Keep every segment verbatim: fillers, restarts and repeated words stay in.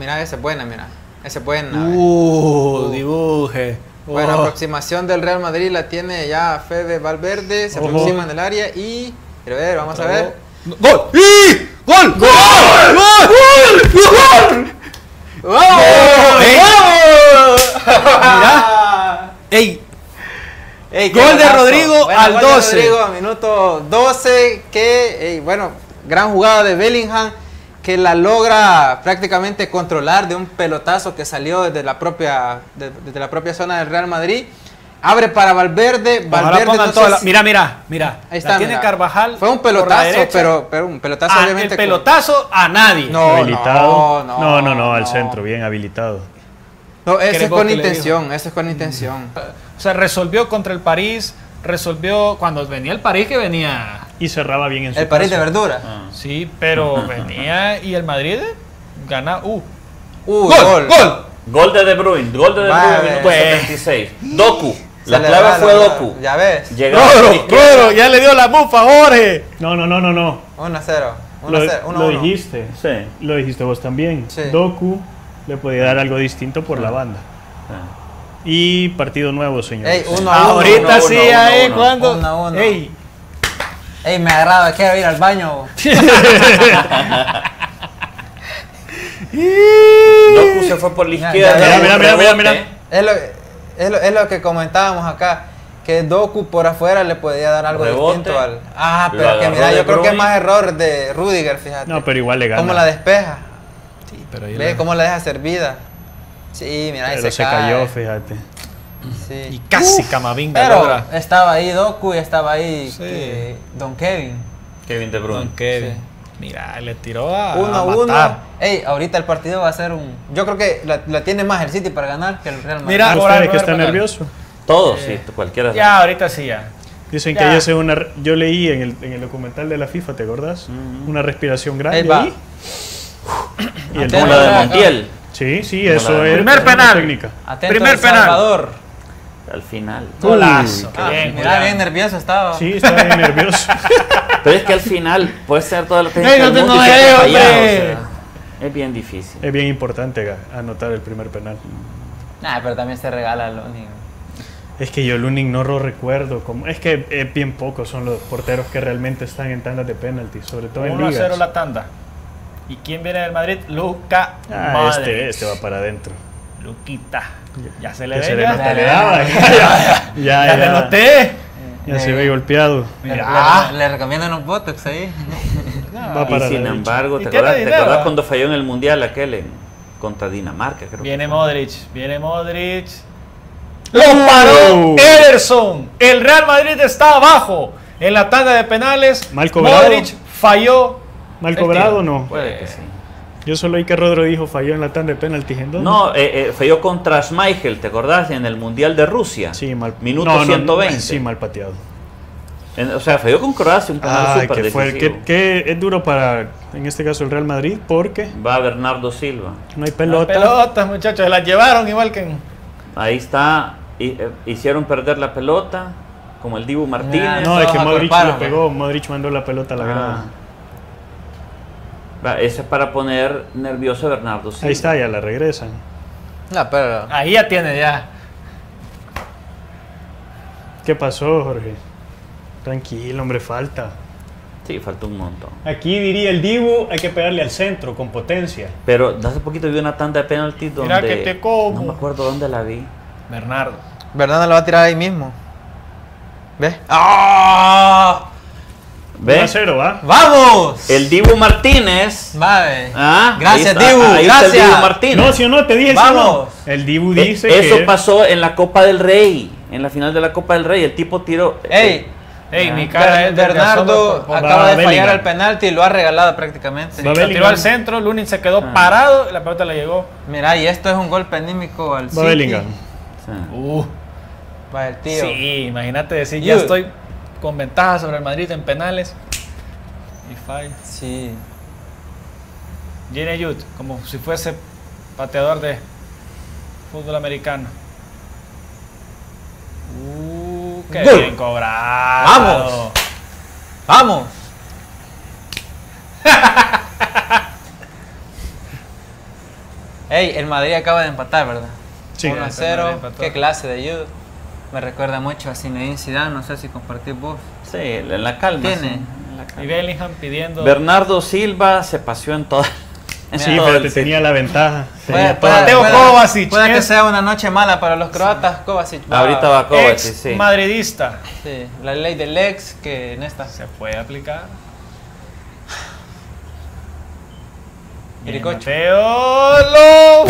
mira, esa es buena, mira. Esa es buena. Uh, dibuje. Bueno, Oh. aproximación del Real Madrid la tiene ya Fede Valverde, se Ojo. aproxima en el área y... Quiero ver, vamos a ver. ¡Gol! ¡Y! ¡Gol! ¡Gol! ¡Gol! ¡Gol! ¡Wow! ¡Ey! Mira. ¡Ey! Ey, Gol de golazo. Rodrigo Bueno, al gol de doce. Rodrigo a minuto doce, que, ey, bueno, gran jugada de Bellingham, que la logra prácticamente controlar de un pelotazo que salió desde la propia, de- desde la propia zona del Real Madrid. Abre para Valverde, Ojalá Valverde pongan no toda sé la- si- Mira, mira, mira. Ahí está, La tiene mira. Carvajal. Fue un por la pelotazo, derecha. pero, pero un pelotazo Ah, obviamente. el pelotazo a nadie. No, habilitado. no, No, no, no, al no. centro, bien habilitado. No, ese ¿Querés es vos con que le intención, ese es con intención. O sea, resolvió contra el París, resolvió cuando venía el París que venía. Y cerraba bien en su El París de paso. verdura. Sí, pero venía y el Madrid gana. Uh. Uh, ¡Gol! gol. ¡Gol! Gol de De Bruyne, gol de De Vale. Bruyne, minuto Pues. setenta y seis. Doku, la Se le clave va fue la- Doku. Ya ves. Llega ¡Rodro! por izquierda. ¡Rodro! Ya le dio la mufa, Jorge. No, no, no, no, no. uno a cero. uno a Lo, cero. uno a lo uno. dijiste. Sí. Lo dijiste vos también. Sí. Doku le podía dar algo distinto por la banda. Ah. Y partido nuevo, señores. Ey, uno a uno. Ahorita uno, sí, uno, ahí, uno. cuando. Uno a uno. Ey. Ey, me agrada, quiero ir al baño. Doku se fue por la Ya, izquierda. ya, mira, mira, mira, mira. Es lo, es, lo, es lo que comentábamos acá. Que Doku por afuera le podía dar algo Rebote. distinto al. Ah, Lo pero es que agarró mira, De yo creo que es Bruyne. más error de Rudiger, fíjate. No, pero igual le gana. Cómo la despeja. Sí, pero ahí Ve la- cómo la deja servida. Sí, mira, ahí Pero se, se cae. cayó, fíjate. Sí. Y casi Camavinga Pero logra. estaba ahí Doku y estaba ahí Sí. que- Don Kevin. Kevin De Bruyne. Don Kevin. Sí. Mira, le tiró a. Uno a a uno. matar. Ey, ahorita el partido va a ser un. Yo creo que la, la tiene más el City para ganar que el Real Madrid. Mira, ¿Usted ahora de no que es está penal. nervioso? Todos, sí, cualquiera. Ya, ahorita sí, ya. Dicen Ya. que hay hace una. Yo leí en el, en el documental de la FIFA, ¿te acordás? Una respiración grande Ahí va. ahí. Y el Como la de Acá. Montiel, Sí, sí, Como eso la de- es. Primer es una penal. técnica. Atento Primer El penal. Salvador. al final. Golazo. Ah, Bien, mira, Julián. bien nervioso estaba. Sí, está bien nervioso. Pero es que al final puede ser toda la Ey, técnica no del te mundo y enojes, siempre hombre. fallar, o sea, es bien difícil. Es bien importante ga- anotar el primer penal. Nah, pero también se regala lo único. Es que yo Lunin no lo recuerdo. Como, es que es bien pocos son los porteros que realmente están en tandas de penalti, sobre todo en uno a ligas. cero la tanda. ¿Y quién viene del Madrid? Luca Ah, Modric. este, este va para adentro. Luquita. Ya se le Ya ve. se le ya. nota ya, la ya, edad, ya, ya, ya, Ya me ya, noté. ya se ve golpeado. Le, Mira. le- le recomiendan unos botox ahí. Va Y para sin la derecha. embargo, Y ¿te tiene acuerdas, ¿te dinero, acuerdas ¿eh? cuando falló en el Mundial aquel en, contra Dinamarca? Creo Viene que fue? Modric. Viene Modric. ¡Lo paró Uh. Ederson! El Real Madrid está abajo en la tanda de penales. Mal cobrado. Modric falló. ¿Mal el cobrado tiro. o no? Puede que sí. Yo solo oí que Rodro dijo falló en la tanda de penaltis. ¿En dónde? No, eh, eh, falló contra Schmeichel, ¿te acordás? En el Mundial de Rusia. Sí, mal. Minuto no, no, ciento veinte. Sí, mal pateado. En- o sea, falló con Croacia, un penal Ah, súper que fue, decisivo. que, que es duro para, en este caso, el Real Madrid, porque Va Bernardo Silva. no hay Las pelota. pelotas, muchachos, se las llevaron igual que en. Ahí está. y, eh, hicieron perder la pelota, como el Dibu Martínez. No, es que Todos Modric acorparon, le pegó, Modric mandó la pelota a la Ah. grada. Va, ese es para poner nervioso a Bernardo Silva. Ahí está, ya la regresan. No, pero. Ahí ya tiene ya. ¿Qué pasó, Jorge? Tranquilo, hombre, falta. Sí, falta un montón. Aquí diría el Dibu, hay que pegarle al centro con potencia. Pero hace poquito vi una tanda de penaltis donde... Mira que te como. No me acuerdo dónde la vi. Bernardo. Bernardo lo va a tirar ahí mismo. ¿Ves? ¡Ah! uno a ¿Ves? cero, ¿va? ¡Vamos! El Dibu Martínez. Vale. Ah, Gracias, ahí está, Dibu. ahí está el gracias. Dibu Martínez. No, si o no, te dije si o no. Vamos. El Dibu Eh, dice Eso que... pasó en la Copa del Rey. En la final de la Copa del Rey. El tipo tiró... ¡Ey! Ey, Ah. mi cara es de Bernardo asombro por- por- acaba Va de fallar Bellingham. el penalti y lo ha regalado prácticamente. Va La Bellingham. tiró al centro, Lunin se quedó Ah. parado y la pelota le llegó. Mira, y esto es un golpe anímico al Va City. Bellingham. Sí. Uh, Va el tío. sí, imagínate decir, ya Yo- estoy con ventaja sobre el Madrid en penales. Y falla. Sí. Gene Youth, como si fuese pateador de fútbol americano. Uh, qué Gol. bien cobrado. ¡Vamos! ¡Vamos! Ey, el Madrid acaba de empatar, ¿verdad? Sí. uno a el cero. Madrid empató. Qué clase de youth. Me recuerda mucho a Zinedine Zidane, no sé si compartís vos. Sí, en la calma. Tiene. sí, en la calma. Y Bellingham pidiendo. Bernardo Silva se paseó en toda. en Sí, todo pero el te City. tenía la ventaja. Puede, Tenía puede- toda- Mateo puede- Kovacic, puede que es- sea una noche mala para los croatas. Kovacic va- Ahorita va Kovacic, ex sí. madridista. Sí, la ley del ex que en esta. Se puede aplicar. Iricocho. Mateo lo.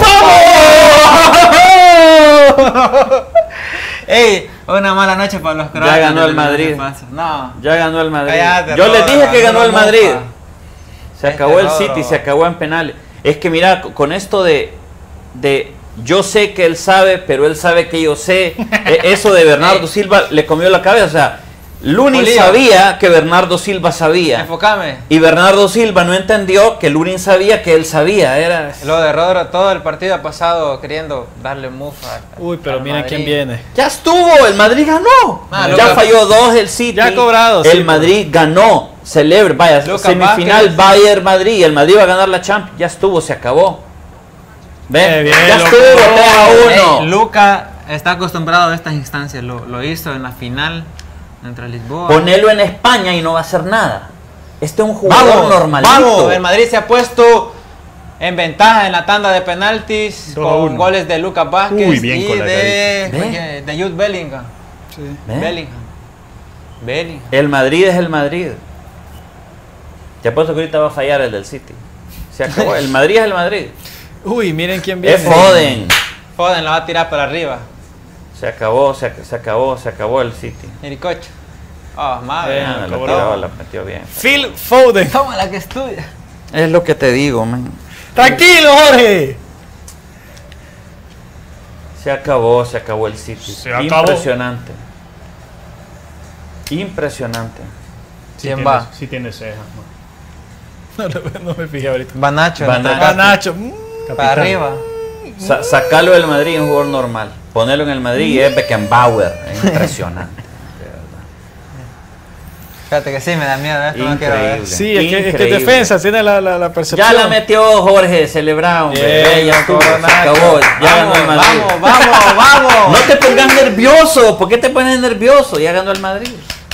Ey, una mala noche para los croatas. Ya ganó el desde lo que Madrid. pasa. No. Ya ganó el Madrid. Cállate, Yo les Rodro, dije que ganó no el mofa. Madrid. Se Este acabó el Rodro. City, se acabó en penales. Es que mira, con esto de, de yo sé que él sabe, pero él sabe que yo sé, e- eso de Bernardo Ey. Silva le comió la cabeza. O sea, Lunin Bolívar. sabía que Bernardo Silva sabía. Enfocame. Y Bernardo Silva no entendió que Lunin sabía que él sabía. Era... Lo de Rodro, todo el partido ha pasado queriendo darle mufa. Uy, pero al miren Madrid. quién viene. Ya estuvo, el Madrid ganó. Ah, ya Lucas- falló dos el City. Ya ha cobrado, El sí, Madrid ganó. Celebre, vaya, Lucas semifinal Vázquez. Bayern Madrid. El Madrid va a ganar la Champions. Ya estuvo, se acabó. Ven, Qué bien, ya lo estuvo, cobró. tres a uno. Ey, Luca está acostumbrado a estas instancias. Lo, lo hizo en la final contra Lisboa. Ponelo en España y no va a hacer nada. Este es un jugador Vamos, normalito. vamos. El Madrid se ha puesto en ventaja en la tanda de penaltis dos a con uno. goles de Lucas Vázquez Uy, bien y con la de, carita. oye, de Jude Bellingham. ¿Ven? Bellingham. Bellingham. El Madrid es el Madrid. Te apuesto que ahorita va a fallar el del City. Se acabó. El Madrid es el Madrid. Uy, miren quién viene. Es Foden. Foden la va a tirar para arriba. Se acabó, se, ac- se acabó, se acabó el City. Iricocho. Oh, madre. Bien, Ah, la, cobró. tiró, la metió bien. Phil Foden. Toma la que estudia. Es lo que te digo, man. Tranquilo, Jorge. Se acabó, se acabó el City. Se acabó. Impresionante. Impresionante. Sí ¿Quién tiene- va? Sí tiene cejas, man. No, no, no me fijé ahorita. Va Nacho. Va en Nacho. ataque. Ah, Nacho. Mm. Para Capitán. arriba. Sa- sacarlo del Madrid es un jugador normal. Ponerlo en el Madrid y es Beckenbauer. Es impresionante. de verdad. Fíjate que sí, me da miedo. Esto no quiero ver. Increíble. Sí, es que, es que Increíble. defensa tiene la, la, la percepción. Ya la metió Jorge, celebrado. Bien, Ve, ya estuvo, se Nacho. acabó. Ya ganó el Vamos, Madrid. vamos, vamos, vamos. No te pongas nervioso. ¿Por qué te pones nervioso? Ya ganó el Madrid.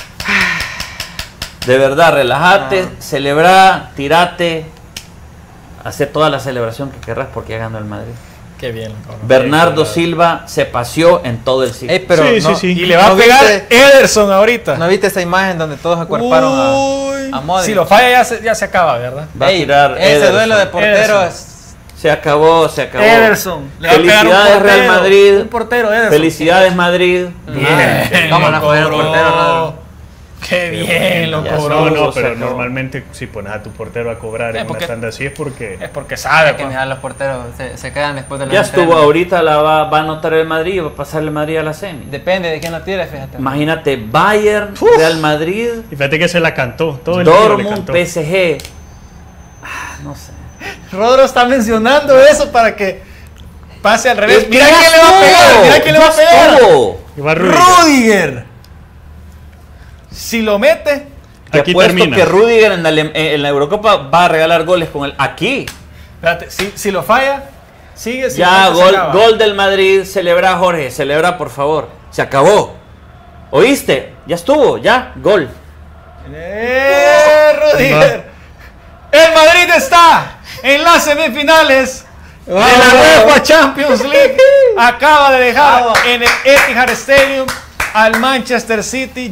De verdad, relájate, celebra, tirate. Hace toda la celebración que querrás porque ya ganó el Madrid. Qué bien. cabrón. Bernardo Silva se paseó en todo el sitio. Ey, pero Sí, no, sí, sí. Y le va a ¿no pegar viste- Ederson ahorita. ¿No viste esa imagen donde todos acuerparon Uy. a, a Modric? Si lo falla ya se, ya se acaba, ¿verdad? Va a Ey, tirar ese Ederson. duelo de porteros. Ederson. Se acabó, se acabó. Ederson. Le va a pegar un Felicidades portero, Real Madrid. Un portero, Ederson. Felicidades Madrid. Bien. ¿Cómo lo la fue el cobró. portero, Rodro? Qué bien lo Ya cobró. No, no, se pero acabó. normalmente si pones a tu portero a cobrar Eh, en porque- una tanda así es porque... Es porque sabe. Hay que pues. mirar los porteros, se, se quedan después de los Ya estuvo, entrenos. ahorita la va, va a anotar el Madrid y va a pasar el Madrid a la semi. Depende de quién lo tire, fíjate. Imagínate, Bayern, Real Madrid, Y fíjate que se la cantó, todo el día le Dortmund, cantó. P S G. Ah, no sé. Rodro está mencionando eso para que pase al revés. Es que Mira ya quién le va a pegar. estuvo, Mira quién le va a ya pegar. estuvo. Y va Rudiger. Rudiger. Si lo mete, Te Aquí apuesto termina. que Rudiger en la, en la Eurocopa va a regalar goles con el aquí. espérate, si, si lo falla, sigue. Si Ya, lo mete, se gol, acaba. gol del Madrid. Celebra, Jorge. Celebra, por favor. Se acabó. ¿Oíste? Ya estuvo. Ya, gol. ¡Eh, Rudiger! El Madrid está en las semifinales de la UEFA Champions League. Acaba de dejar Vamos. en el Etihad Stadium al Manchester City.